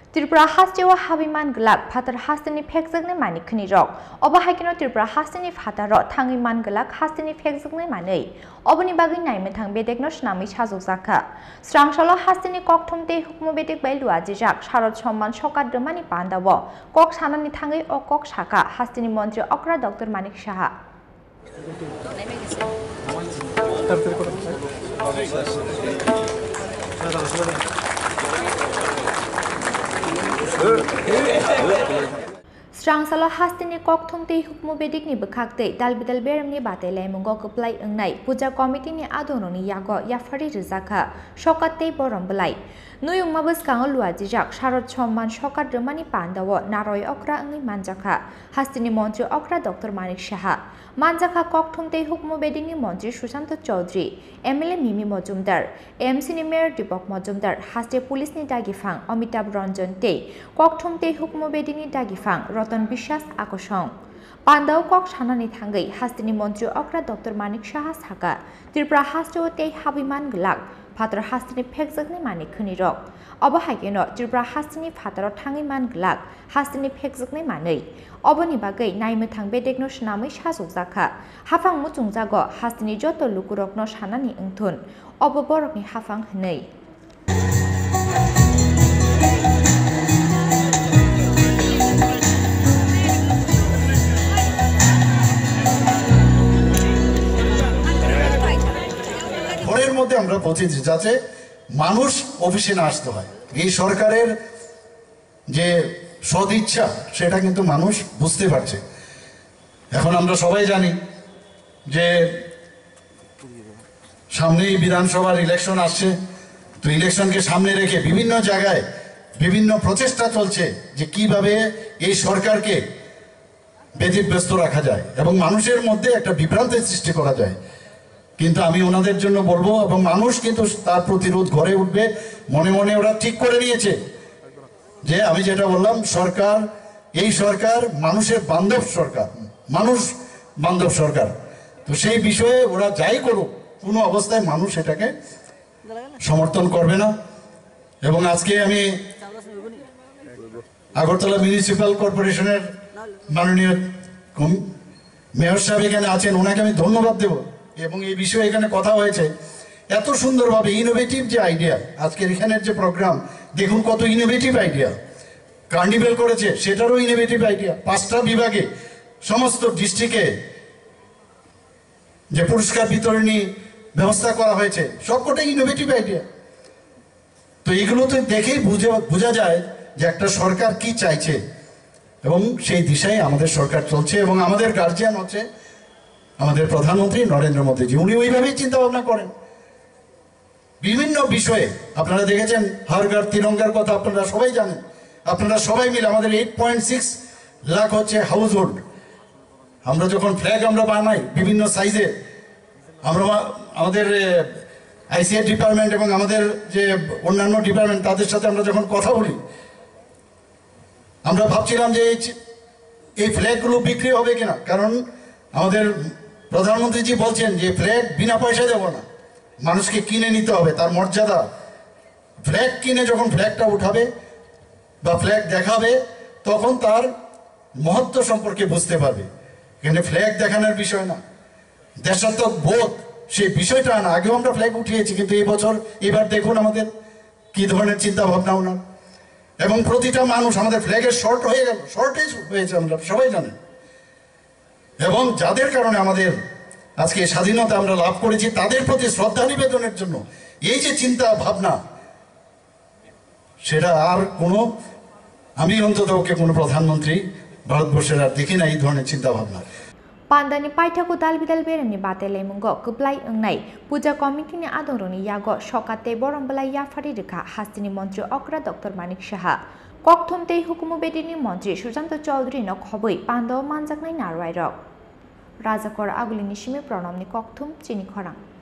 Tripura Hasteo Habwi Manglak Phatar Hasteni Phekjaknai Mani Khonwirok Obo Haikheno Tripura Hasteni Phataro thangwi Manglak Hasteni Phekjaknai Mani Aboni bagwi Naimwthang Bedekno Swnamwi Sajokjakha Srangsalo Hasteni Kokthum tei hukmu Bedekbai Rwjakha Sharot Somman Sokat Mani Pandawo Kok Sanani thangwi o Kok Shaka Hasteni Mantri Okra Dr.Manik Saha Srangsalo Hasteni Kokthum tei hukmu Bedekni bwkhaktai Dalbidal Beremni Batailaimungo Kwplai Wngnai Puja Comiittee ni Adoni Yago Yapharwi Rwjakha Sokat tei Boromblai Nuyungma bwskango Rwjakha Sharot Somman Sokat Mani Pandawo Naroi Okra Wngnai Manjakha Hasteni Mantri Okra Dr.Manik Saha Manjakha Kokthum tei hukmu Bedekni Mantri Sushant Chaudhary MLA Mimi Mojumdar MC ni Mayor Dipok Mojumdar Hasteo Police ni Dagifang Amitabh Ranjan tei Kokthum tei hukmu Bedekni Dagifang Roton Bishas Akosong Pandao Kok Sanani Thangwi Hasteni Mantri Okra Dr.Manik Saha Saka Tripura Hasteo tei Habwi Manglak Phatar Hasteni Phekjaknai Mani Khonwirok Obo Haikheno Tripura Hasteni Phataro thangwi Manglak Hasteni Phekjaknai Mani Aboni bagwi Naimwthang Bedekno Swnamwi Sajokjakha Hafang muchungjago Hasteni joto lukurokno sanani wngthun Obo borokni hafang hwnwi মধ্যে আমরা পৌঁছেছি যাতে মানুষ অফিসে না আসতে হয় এই সরকারের যে সদিচ্ছা সেটা কিন্তু মানুষ বুঝতে পারছে এখন আমরা সবাই জানি যে সামনেই বিধানসভার ইলেকশন আসছে তো ইলেকশনকে সামনে রেখে বিভিন্ন জায়গায় বিভিন্ন প্রচেষ্টা চলছে যে কিভাবে এই সরকারকে ব্যতিব্যস্ত রাখা যায় এবং মানুষের মধ্যে একটা বিভ্রান্তির সৃষ্টি করা যায় কিন্তু আমি ওনাদের জন্য বলবো এবং মানুষ কিন্তু তার প্রতিরোধ গড়ে উঠবে মনে মনে ওরা ঠিক করে নিয়েছে যে আমি যেটা বললাম সরকার এই সরকার মানুষের বান্ধব সরকার মানুষ বান্ধব সরকার তো সেই বিষয়ে ওরা যাই করুক কোনো অবস্থায় মানুষ এটাকে সমর্থন করবে না এবং আজকে আমি আগরতলা মিউনিসিপ্যাল কর্পোরেশনের মাননীয় মেয়র সাহেব এখানে আছেন ওনাকে আমি ধন্যবাদ দেব এবং এই বিষয়ে এখানে কথা হয়েছে এত সুন্দরভাবে ইনোভেটিভ যে আইডিয়া আজকের এখানের যে প্রোগ্রাম দেখুন কত ইনোভেটিভ আইডিয়া কার্নিভেল করেছে সেটারও ইনোভেটিভ আইডিয়া 5টা বিভাগে সমস্ত ডিস্ট্রিক্টে যে পুরস্কার বিতরণী ব্যবস্থা করা হয়েছে সবকটাই ইনোভেটিভ আইডিয়া তো এগুলো তো দেখেই বোঝা যায় যে একটা সরকার কি চাইছে এবং সেই দিশায় আমাদের সরকার চলছে এবং আমাদের গার্জিয়ান হচ্ছে আমাদের প্রধানমন্ত্রী নরেন্দ্র মোদীজি উনি ওইভাবেই চিন্তা ভাবনা করেন বিভিন্ন বিষয়ে আপনারা দেখেছেন হর ঘর তিরঙ্গার কথা আপনারা সবাই জানেন আপনারা সবাই মিলে আমাদের 8.6 লাখ হচ্ছে হাউস হোল্ড আমরা যখন ফ্ল্যাগ আমরা বানাই বিভিন্ন সাইজে আমরা আমাদের আইসিআই ডিপার্টমেন্ট এবং আমাদের যে অন্যান্য ডিপার্টমেন্ট তাদের সাথে আমরা যখন কথা বলি আমরা ভাবছিলাম যে এই ফ্ল্যাগগুলো বিক্রি হবে কিনা কারণ আমাদের প্রধানমন্ত্রীজি বলছেন যে ফ্ল্যাগ বিনা পয়সায় দেব না মানুষকে কিনে নিতে হবে তার মর্যাদা ফ্ল্যাগ কিনে যখন ফ্ল্যাগটা উঠাবে বা ফ্ল্যাগ দেখাবে তখন তার মহত্ব সম্পর্কে বুঝতে পারবে এখানে ফ্ল্যাগ দেখানোর বিষয় না দেশাত্মক বোধ সেই বিষয়টা না আগেও আমরা ফ্ল্যাগ উঠিয়েছি কিন্তু এই বছর এবার দেখুন আমাদের কি ধরনের চিন্তা ভাবনা ওনার এবং প্রতিটা মানুষ আমাদের ফ্ল্যাগের শর্ট হয়ে গেল শর্টেজ হয়েছে আমরা সবাই জানেন এবং যাদের কারণে আমাদের আজকে স্বাধীনতা আমরা লাভ করেছি তাদের প্রতি শ্রদ্ধা নিবেদনের জন্য এই যে চিন্তা ভাবনা সেটা আর কোনো আমি অন্তত ওকে কোনো প্রধানমন্ত্রী ভারতবর্ষের আর দেখি না এই ধরনের চিন্তা ভাবনা Pandani Paithaku Dalbidal Beremni Batailaimungo Kwplai Wngnai Puja Comiittee ni Adoni Yago Sokat tei Boromblai Yapharwi Rwjakha Hasteni Mantri Okra Dr.Manik Saha Kokthum tei hukmu Bedekni Mantri Sushant Chaudhary no Habwi Pandao Manjaknai Narwairok Rwjakha Agulini Simi Pranamni Kokthum Chini Khorang